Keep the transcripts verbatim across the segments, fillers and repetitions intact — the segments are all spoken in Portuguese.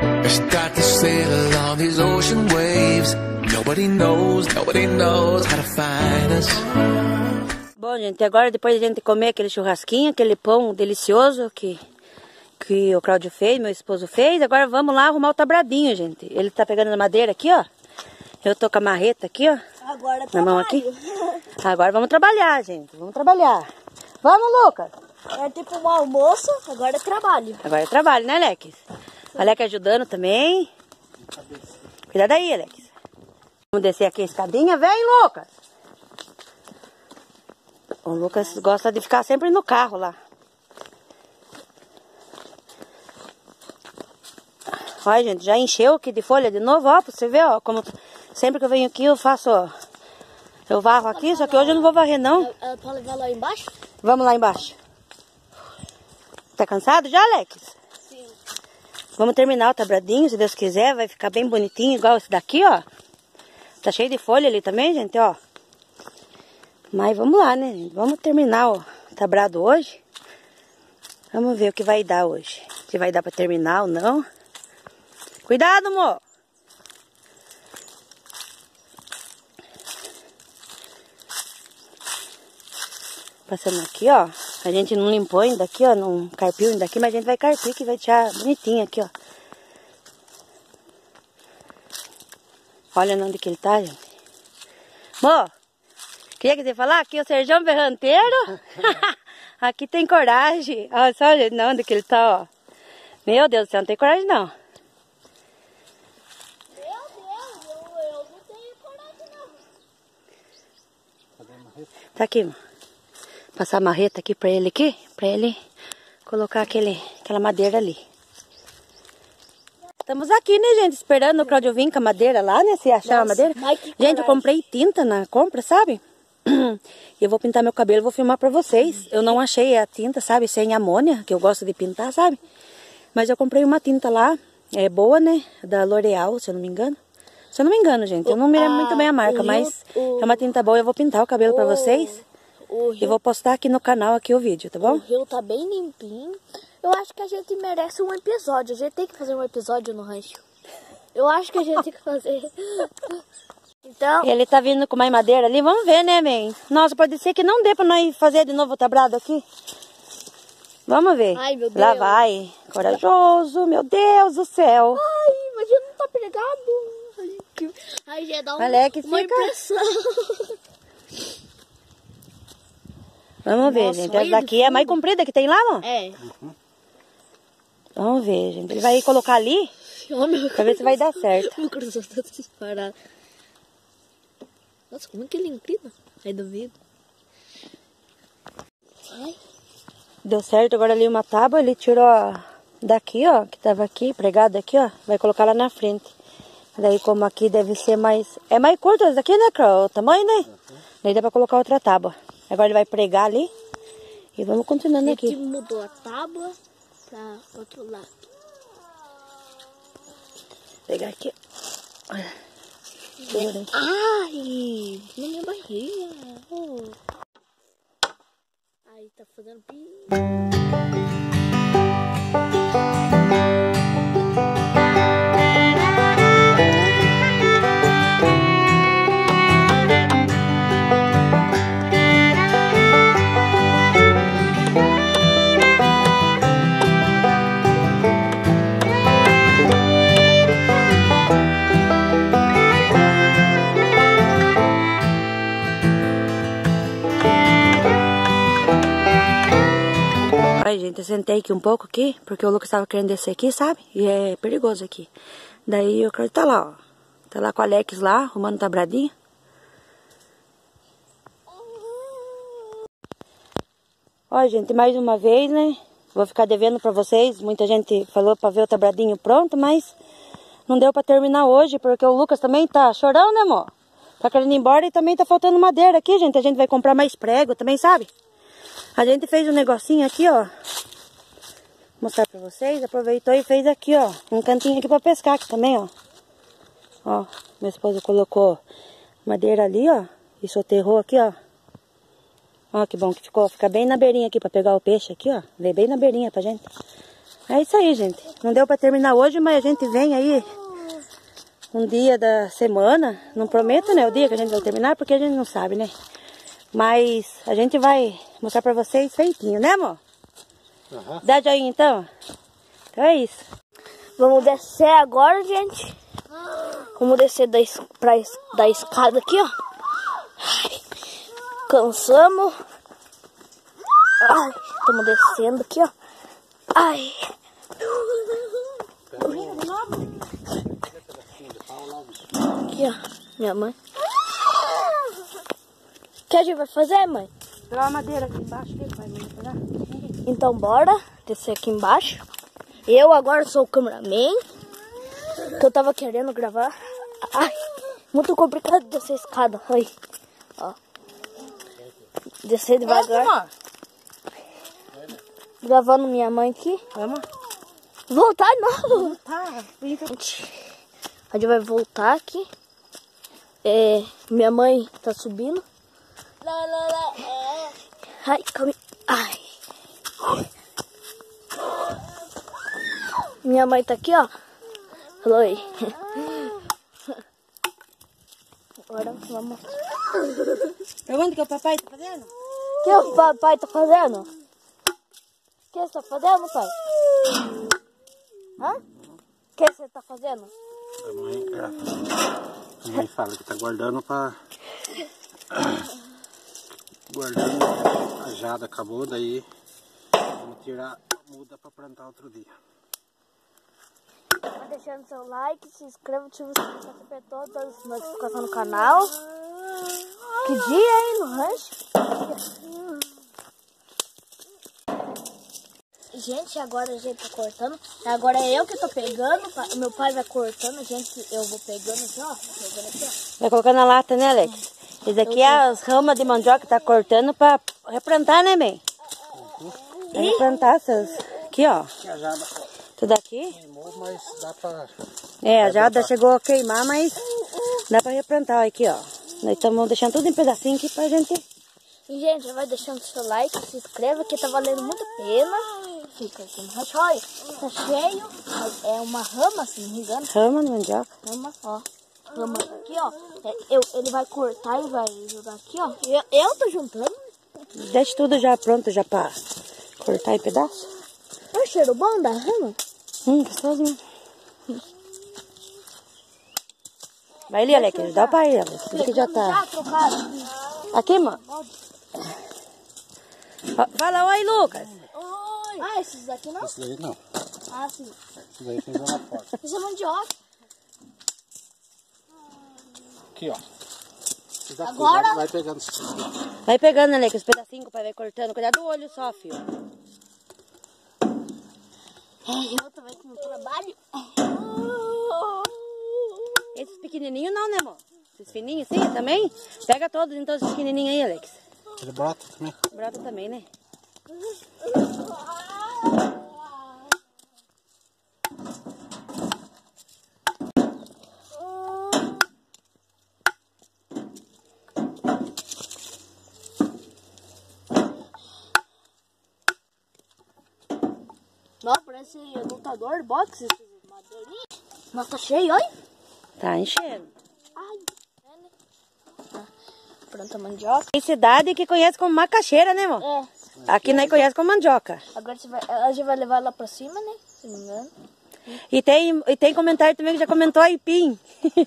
I start to sail on these ocean waves. Nobody knows, nobody knows how to find us. Bom, gente, agora depois de a gente comer aquele churrasquinho, aquele pão delicioso que, que o Cláudio fez, meu esposo fez, agora vamos lá arrumar o tabradinho, gente. Ele tá pegando a madeira aqui, ó. Eu tô com a marreta aqui, ó. Agora na mão aqui. Agora vamos trabalhar, gente. Vamos trabalhar. Vamos, Lucas. É tipo um almoço, agora é trabalho. Agora é trabalho, né, Alex? O Alex ajudando também. Cuidado aí, Alex. Vamos descer aqui a escadinha. Vem, Lucas. O Lucas gosta de ficar sempre no carro lá. Olha, gente, já encheu aqui de folha de novo, ó, pra você ver, ó, como sempre que eu venho aqui eu faço, ó, eu varro aqui, só que hoje eu não vou varrer, não. É pra levar lá embaixo? Vamos lá embaixo. Tá cansado já, Alex? Sim. Vamos terminar o tabradinho, se Deus quiser, vai ficar bem bonitinho, igual esse daqui, ó. Tá cheio de folha ali também, gente, ó. Mas vamos lá, né, gente? Vamos terminar o tabrado hoje. Vamos ver o que vai dar hoje. Se vai dar pra terminar ou não. Cuidado, amor! Passando aqui, ó. A gente não limpou ainda aqui, ó. Não carpiu ainda aqui, mas a gente vai carpir que vai deixar bonitinho aqui, ó. Olha onde que ele tá, gente. Amor, queria que você falar? Aqui é o Serjão Berranteiro. Aqui tem coragem. Olha só, gente, onde que ele tá, ó. Meu Deus do céu, não tem coragem, não. Tá aqui, mano. Passar a marreta aqui pra ele aqui, pra ele colocar aquele, aquela madeira ali. Estamos aqui, né, gente, esperando o Cláudio vir com a madeira lá, né, se achar a madeira. Gente, eu comprei tinta na compra, sabe? E eu vou pintar meu cabelo, vou filmar pra vocês. Eu não achei a tinta, sabe, sem amônia, que eu gosto de pintar, sabe? Mas eu comprei uma tinta lá, é boa, né, da L'Oreal, se eu não me engano. Se eu não me engano, gente, eu não me lembro muito bem a marca, o mas rio, o... é uma tinta boa. Eu vou pintar o cabelo o... pra vocês o rio... e vou postar aqui no canal aqui o vídeo, tá bom? O rio tá bem limpinho. Eu acho que a gente merece um episódio. A gente tem que fazer um episódio no rancho. Eu acho que a gente tem que fazer. Então... Ele tá vindo com mais madeira ali, vamos ver, né, man? Nossa, pode ser que não dê pra nós fazer de novo o tabrado aqui. Vamos ver. Ai, meu Deus. Lá vai. Corajoso, meu Deus do céu. Ai, mas já não tá pregado. Aí já dá um, Alex, uma fica... impressão. Vamos ver, Nossa, gente. Essa daqui é a mais comprida que tem lá, não? É. Vamos ver, gente. Ele vai colocar ali oh, meu pra ver se vai dar certo. Meu coração tá disparado. Nossa, como é que ele inclina? Aí duvido. Ai. Deu certo agora ali uma tábua. Ele tirou daqui, ó. Que tava aqui, pregado aqui, ó. Vai colocar lá na frente. Daí como aqui deve ser mais... É mais curto esse daqui, né, Carol? O tamanho, né? Uhum. Daí dá pra colocar outra tábua. Agora ele vai pregar ali. E vamos continuando aqui. A gente mudou a tábua pra outro lado. Vou pegar aqui. Ai, na minha barriga. Oh. Ai, tá fazendo pi. Ai, gente, eu sentei aqui um pouco aqui, porque o Lucas estava querendo descer aqui, sabe? E é perigoso aqui. Daí o Cláudio tá lá, ó. Tá lá com o Alex lá, arrumando tabradinho. Ó, gente, mais uma vez, né? Vou ficar devendo pra vocês. Muita gente falou pra ver o tabradinho pronto, mas não deu pra terminar hoje, porque o Lucas também tá chorando, né, amor? Tá querendo ir embora e também tá faltando madeira aqui, gente. A gente vai comprar mais prego também, sabe? A gente fez um negocinho aqui, ó. Vou mostrar pra vocês. Aproveitou e fez aqui, ó. Um cantinho aqui pra pescar aqui também, ó. Ó, meu esposo colocou madeira ali, ó. E soterrou aqui, ó. Ó, que bom que ficou. Fica bem na beirinha aqui pra pegar o peixe aqui, ó. Veio bem na beirinha pra gente. É isso aí, gente. Não deu pra terminar hoje, mas a gente vem aí um dia da semana. Não prometo, né, o dia que a gente vai terminar, porque a gente não sabe, né? Mas a gente vai mostrar pra vocês feitinho, né, amor? Uhum. Dá joinha, então? Então é isso. Vamos descer agora, gente. Vamos descer da, es pra, da escada aqui, ó. Ai, cansamos. Ai, estamos descendo aqui, ó. Ai. Aqui, ó. Minha mãe. O que a gente vai fazer, mãe? Pegar uma madeira aqui embaixo. Que vai me pegar? Então, bora descer aqui embaixo. Eu agora sou o cameraman. Que eu tava querendo gravar. Ai, muito complicado descer a escada. Ai, ó. Descer devagar. Gravando minha mãe aqui. Vamos? Voltar não. Voltar. A gente vai voltar aqui. É, minha mãe tá subindo. Ai, calma. Ai. Minha mãe tá aqui, ó. Oi. Agora vamos. Pergunta o que o papai tá fazendo? O que o papai tá fazendo? O que você tá fazendo, pai? Hã? O que você tá fazendo? A mãe, a mãe fala que tá guardando pra... Guardando a jada, acabou, daí vamos tirar, muda pra plantar outro dia. Vai deixando seu like, se inscreva, ativa o sininho pra receber todas as notificações no canal. Que dia, hein, no rancho? Gente, agora a gente tá cortando. Agora é eu que tô pegando. Meu pai vai cortando, a gente, eu vou pegando aqui, ó. Pegando aqui, ó. Vai colocar na lata, né, Alex? Esse daqui é as ramas de mandioca que tá cortando pra replantar, né, mãe? Pra replantar essas. Aqui, ó. A jada Tudo aqui. queimou, mas dá pra... É, a jada chegou a queimar, mas dá pra replantar aqui, ó. Nós estamos deixando tudo em pedacinho aqui pra gente. E, gente, vai deixando seu like, se inscreva, que tá valendo muito a pena. Fica aqui no rancho, olha, tá cheio. É uma rama, se não me engano. Rama de mandioca. Rama, ó. Rama aqui, ó. É, eu, ele vai cortar e vai jogar aqui, ó. Eu, eu tô juntando. Deixa tudo já pronto, já pra cortar em pedaço. Olha o cheiro bom da rama. Hum, gostosinho. Vai ali, Alex, dá pra ir, Alex. Isso aqui já tá. Já trocaram. Aqui, mano. Fala oi, Lucas. Oi. Ah, esses daqui não? Esse daí não. Ah, sim. Esse daí fez uma porta. Isso é mandioca. Aqui, ó. Esse daqui, Agora? Vai, vai pegando. Vai pegando, Alex, os pedacinhos que o pai vai cortando. Cuidado do olho só, filho. Eu também com o trabalho. Esses pequenininhos não, né, amor? Esses fininhos, sim, também? Pega todos, então, esses pequenininhos aí, Alex. Ele brota também. Brota também, né? Nossa, parece lutador de boxe. Nossa, tá cheio, olha. Tá enchendo. Ai, é, né? Ah, pronto, a mandioca. Tem cidade que conhece como macaxeira, né, amor? É. Aqui nós conhece como mandioca. Agora você vai, a gente vai levar lá pra cima, né? Se não me engano. E tem, e tem comentário também que já comentou aipim.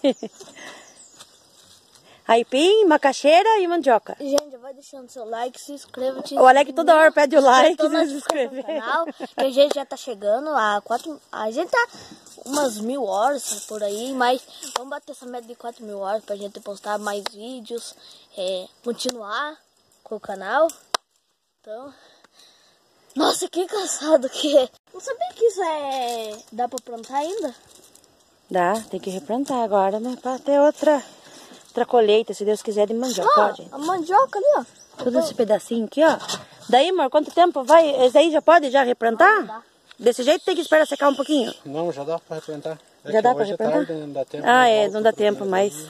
Aipim, macaxeira e mandioca. Gente, vai deixando seu like, se inscreva. O Alex toda hora pede o like e e se inscrever. Canal, que a gente já tá chegando a quatro. A gente tá umas mil horas por aí, mas vamos bater essa meta de quatro mil horas pra gente postar mais vídeos, é, continuar com o canal. Então, nossa, que cansado que é. Não sabia que isso é. Dá pra plantar ainda? Dá, tem que replantar agora, né? Pra ter outra, outra colheita, se Deus quiser, de mandioca, ó, Ah, gente. a mandioca ali, ó. Tudo esse pedacinho aqui, ó. Daí, amor, quanto tempo vai? Esse aí já pode já replantar? Dá. Desse jeito tem que esperar secar um pouquinho. Não, já dá pra replantar. É Já que dá pra hoje é replantar? tarde, não dá tempo. Ah, mas é, volta não dá pro tempo dia, mais. daí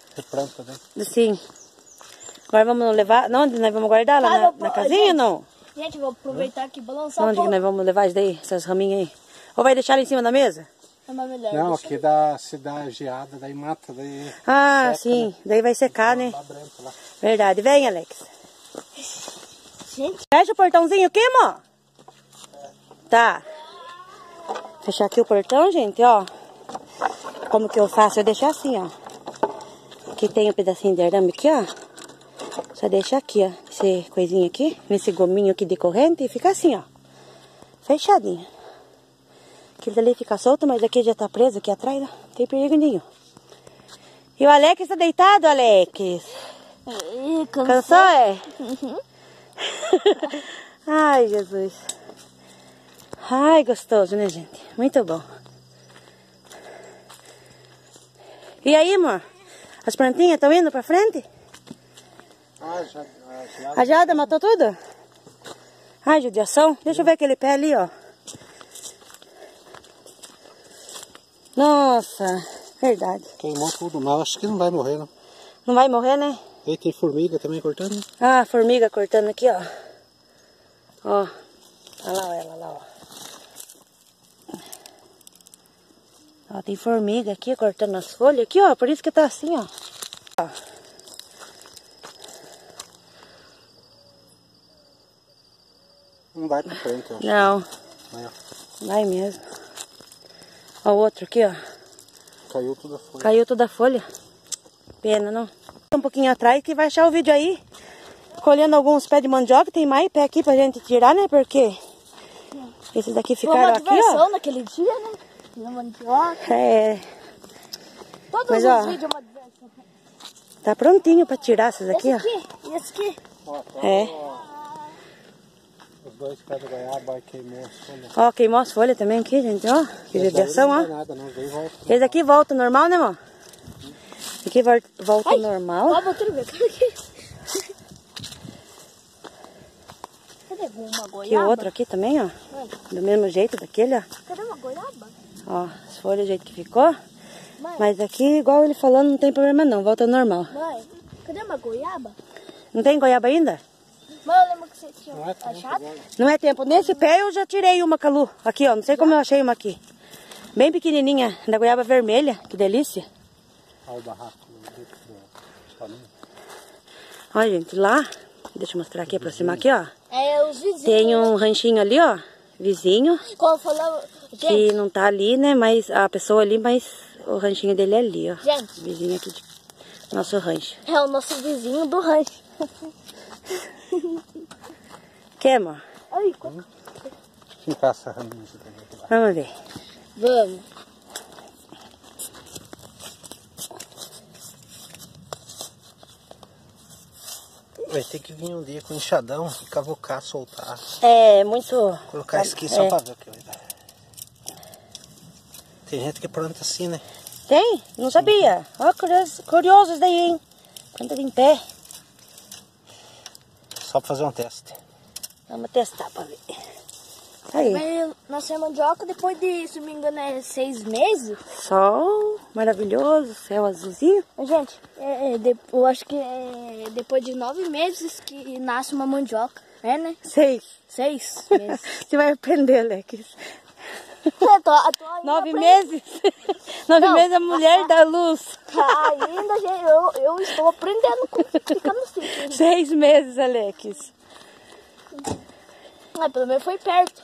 Replanta, né? Sim. Agora vamos levar... Não, onde nós vamos guardar? Lá Ah, na, vou- na casinha ou não? Gente, vou aproveitar aqui e balançar Onde um que nós vamos levar isso daí? Essas raminhas aí? Ou vai deixar lá em cima da mesa? É uma melhor. Não, deixa aqui dá, se dá geada, daí mata, daí... Ah, seca, sim. né? Daí vai secar, né? Dá branco lá. Verdade. Vem, Alex. Gente, Fecha o portãozinho aqui, amor. Tá. Fechar aqui o portão, gente, ó. Como que eu faço? Eu deixo assim, ó. Aqui tem um pedacinho de arame aqui, ó. Só deixa aqui, ó. Esse coisinha aqui. Nesse gominho aqui de corrente. E fica assim, ó. Fechadinho. Aquele dali fica solto, mas aqui já tá preso aqui atrás, ó. Não tem perigo nenhum. E o Alex tá deitado, Alex? Ih, Cansou, é? Ai, Jesus. Ai, gostoso, né, gente? Muito bom. E aí, amor? As plantinhas estão indo pra frente? Ah, já, a geada... A geada matou tudo? Ai, judiação. Deixa eu ver aquele pé ali, ó. Nossa, verdade. Queimou tudo, mas acho que não vai morrer, não. Não vai morrer, né? E tem formiga também cortando. Ah, formiga cortando aqui, ó. Ó. Olha lá ela, lá, ó. Ó, tem formiga aqui cortando as folhas aqui, ó. Por isso que tá assim, ó. Ó. Não vai pra frente, eu acho. Não, Aí, ó, vai mesmo. Ó, o outro aqui, ó. caiu tudo a folha. Caiu toda a folha. Pena, não? Um pouquinho atrás que vai achar o vídeo aí. Colhendo alguns pés de mandioca. Tem mais pé aqui pra gente tirar, né? Porque esses daqui foi uma ficaram aqui, diversão ó. naquele dia, né? Na mandioca. É, Todos Mas, os ó, vídeos é uma diversão. tá prontinho pra tirar essas aqui, Esse ó. aqui e esse aqui. Ó, tá, É. ó, os dois pés de goiaba aí queimou as folhas. Ó, queimou as folhas também aqui, gente, ó. Que Esse daí judiação, não ó. dá nada, não, daí volta. Esse aqui volta normal, né, amor? Esse aqui vol- volta Ai, normal. Ó, botei no meu aqui. Cadê uma goiaba? Aqui o outro aqui também, ó. Mãe, Do mesmo jeito daquele, ó. cadê uma goiaba? Ó, as folhas do jeito que ficou. Mãe, Mas aqui, igual ele falando, não tem problema não. Volta normal. mãe, cadê uma goiaba? Não tem goiaba ainda? Mãe, eu lembro que você tinha Não é tempo achado. agora. Não é tempo. Nesse pé eu já tirei uma, Calu. Aqui, ó. Não sei como eu achei uma aqui. Bem pequenininha. Da goiaba vermelha. Que delícia. Olha o barraco do, do, do caminho. Olha, gente, lá. Deixa eu mostrar aqui, aproximar aqui, ó. É, os vizinhos. Tem um ranchinho ali, ó. Vizinho. Como eu falava, Que gente, não tá ali, né? Mas a pessoa ali, mas o ranchinho dele é ali, ó. Gente. Vizinho aqui de nosso rancho. é o nosso vizinho do rancho. Quer, amor? Ai, quanto... Fica essa raminha aqui também. Vamos ver. Vamos. Vai ter que vir um dia com enxadão e cavocar, soltar. É muito... Colocar isso aqui só É. pra ver o que vai dar. Tem gente que planta assim, né? Tem? Não sabia. Ó, curioso, curioso isso daí, hein? Planta em pé. Só pra fazer um teste. Vamos testar pra ver. Aí. Mas nasceu mandioca depois de, se não me engano, é seis meses. Sol maravilhoso, céu azulzinho. Gente, é, é, de- eu acho que é depois de nove meses que nasce uma mandioca. É, né? Seis. Seis meses. Você vai aprender, Alex. Eu tô- eu tô ainda Nove aprendendo. meses? Nove Não. meses a mulher da luz. Ainda, gente, eu, eu estou aprendendo como ficar no sítio. Seis meses, Alex. Mas pelo menos foi perto.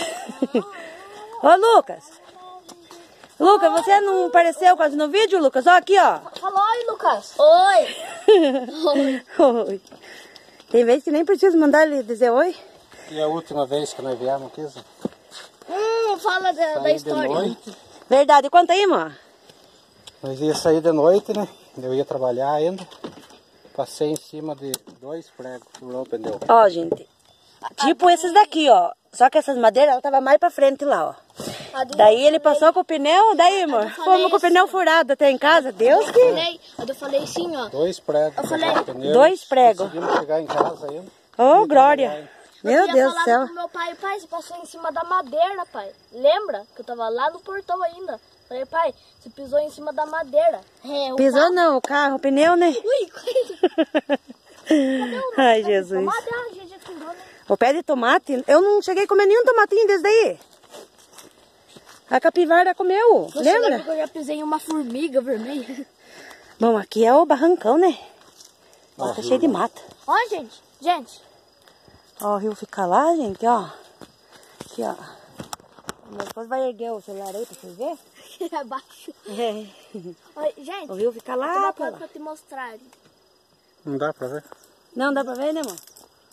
Ô, Lucas. Lucas, você não apareceu quase no vídeo, Lucas? Ó, aqui, ó. Fala, oi, Lucas. Oi. Oi. Tem vezes que nem preciso mandar ele dizer oi. E a última vez que nós viemos aqui, Zé? Hum, fala da, da Saí de história. noite. Verdade, conta aí, amor. Nós ia sair de noite, né? Eu ia trabalhar ainda. Passei em cima de dois pregos, furou o pneu. Ó, gente. Tipo esses daqui, ó. Só que essas madeiras, ela tava mais pra frente lá, ó. A do- Daí ele passou com o pneu, daí, amor, eu falei fomos com o assim. pneu furado até em casa. Deus Eu que... falei, eu falei assim, ó. Dois pregos, Eu falei, furou o pneu. dois pregos. Conseguimos chegar em casa ainda. Ô, glória. Eu Meu tinha Deus do falado céu. pro meu pai, pai, você passou em cima da madeira, pai. Lembra que eu tava lá no portão ainda? Falei, pai, você pisou em cima da madeira. É, o Pisou carro- não, o carro, o pneu, né? Ui, coisa. Ai, Jesus. Madeira, a gente tirou, né? O pé de tomate, eu não cheguei a comer nenhum tomatinho desse daí. A capivara comeu, Você lembra? lembra que eu já pisei em uma formiga vermelha? Bom, aqui é o barrancão, né? Ó, tá cheio de mata. Ó, gente, gente. Ó, o rio fica lá, gente, ó. Aqui, ó. Meu esposo vai erguer o celular aí pra vocês verem. Abaixo. É. Ó, gente, O rio fica tem lá, uma pra coisa lá. pra te mostrar. Não dá pra ver? Não, dá pra ver, né, amor?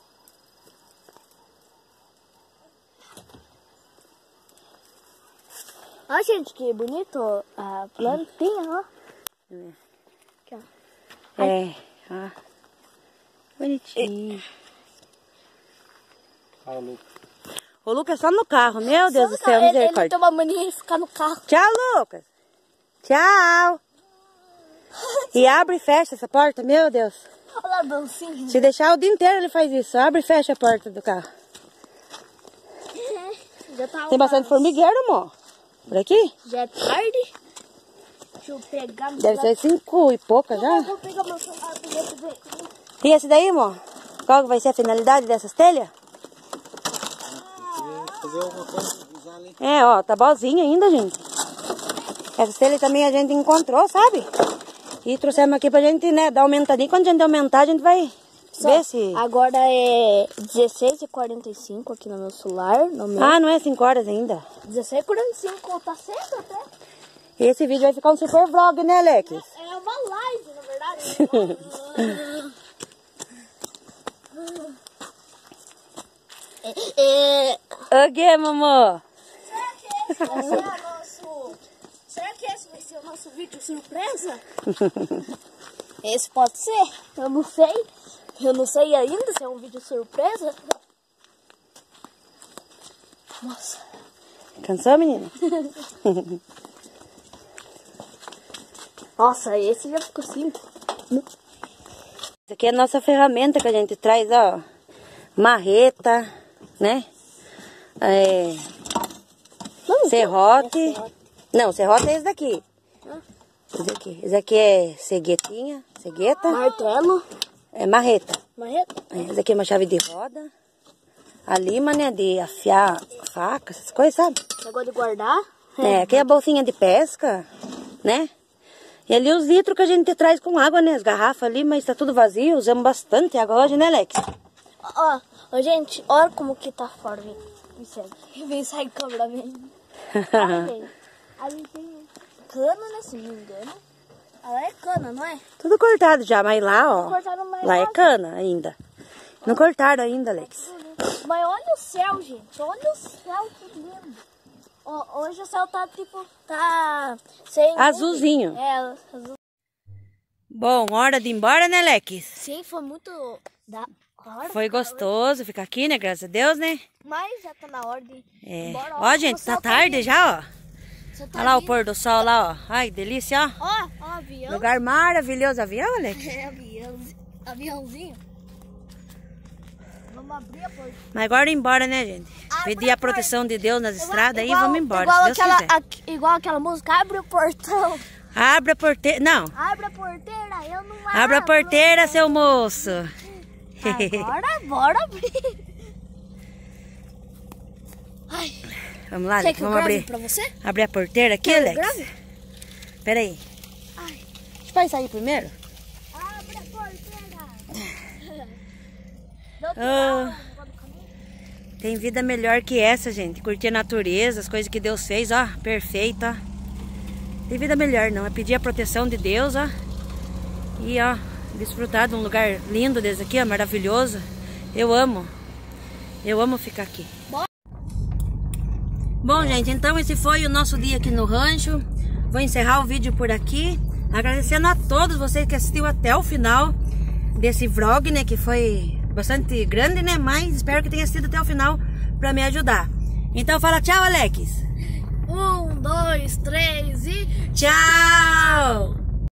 Ó, gente, que bonito a plantinha, ó. Aqui, ó. É, ó. Bonitinho. Olha o Lucas. O Lucas só no carro, meu Deus do céu, ele, ele misericórdia. tem uma mania de ficar no carro. Tchau, Lucas. Tchau. E abre e fecha essa porta, meu Deus. Olha a dancinha. Se deixar o dia inteiro ele faz isso. Abre e fecha a porta do carro. Já tá Tem bastante formigueiro, amor. Por aqui? Já é tarde. Deixa eu pegar. Deve ser cinco e pouca já. Eu vou pegar meu celular primeiro pra ver. E esse daí, amor? Qual que vai ser a finalidade dessas telhas? Fazer alguma coisa, usar ali. É, ó, tá boazinha ainda, gente. Essas telhas também a gente encontrou, sabe? E trouxemos aqui pra gente, né, dar aumentadinha. Quando a gente aumentar, a gente vai Só, ver se... agora é dezesseis e quarenta e cinco aqui no meu celular. No meu... Ah, não é cinco horas ainda. dezesseis e quarenta e cinco, tá cedo até. Esse vídeo vai ficar um super vlog, né, Alex? É uma live, na verdade. é, é... O que, mamô? Será que esse vai ser o nosso... Será que esse vai ser o nosso vídeo surpresa? Esse pode ser, eu não sei. Eu não sei ainda se é um vídeo surpresa. Nossa. Cansou, menina? Nossa, esse já ficou assim. Essa aqui é a nossa ferramenta que a gente traz, ó. Marreta, né? É... Não, Serrote. Não, serrote é esse daqui. Esse aqui. Esse aqui é ceguetinha, cegueta. Martelo. É marreta. Marreta. Esse aqui é uma chave de roda. A lima, né, de afiar faca, essas coisas, sabe? Negócio de guardar. É, aqui é a bolsinha de pesca, né? E ali os litros que a gente traz com água, né? As garrafas ali, mas tá tudo vazio. Usamos bastante água hoje, né, Alex? Ó, ó, gente, olha como que tá fora, vem. Vem sair câmera, vem. Olha, gente. Ali tem cana, né, se não me engano. Ela é cana, não é? Tudo cortado já, mas lá, ó. Cortaram mais Lá é lá. cana ainda. Não cortaram ainda, Alex. Mas olha o céu, gente. Olha o céu, que lindo. Ó, hoje o céu tá tipo, tá sem Azulzinho. nuvem. É, azul. Bom, hora de ir embora, né, Alex? Sim, foi muito da hora. Foi gostoso ficar aqui, né? Graças a Deus, né? Mas já tá na hora de ir É. embora. Ó, gente, tá tarde já, ó. Você tá Olha lá o vindo. pôr do sol lá, ó. Ai, que delícia, ó. Ó, ó, avião. Lugar maravilhoso. Avião, Alex? É, avião, aviãozinho. Vamos abrir a porta. Mas agora ir embora, né, gente? Abre Pedir a a proteção de Deus nas Igual- estradas aí e igual- vamos embora, Igual se Deus aquela, quiser. aqui- igual aquela música, abre o portão. Abra a porteira. Não, Abre a porteira, eu não abro. abra a porteira, seu moço. Agora, bora abrir. Ai, Vamos lá, quer Alex, que eu vamos grave abrir. pra você? Abrir a porteira aqui, Quer que eu Alex? grave? Pera aí. Ai, Deixa eu sair primeiro. abre a porteira. Não tem Ah. água no negócio do caminho? Tem vida melhor que essa, gente. Curtir a natureza, as coisas que Deus fez, ó. Perfeito, ó. Tem vida melhor, não. É pedir a proteção de Deus, ó. E, ó, desfrutar de um lugar lindo desse aqui, ó. Maravilhoso. Eu amo. Eu amo ficar aqui. Bom, gente, então esse foi o nosso dia aqui no rancho. Vou encerrar o vídeo por aqui. Agradecendo a todos vocês que assistiu até o final desse vlog, né? Que foi bastante grande, né? Mas espero que tenha sido até o final pra me ajudar. Então fala tchau, Alex. Um, dois, três e... Tchau!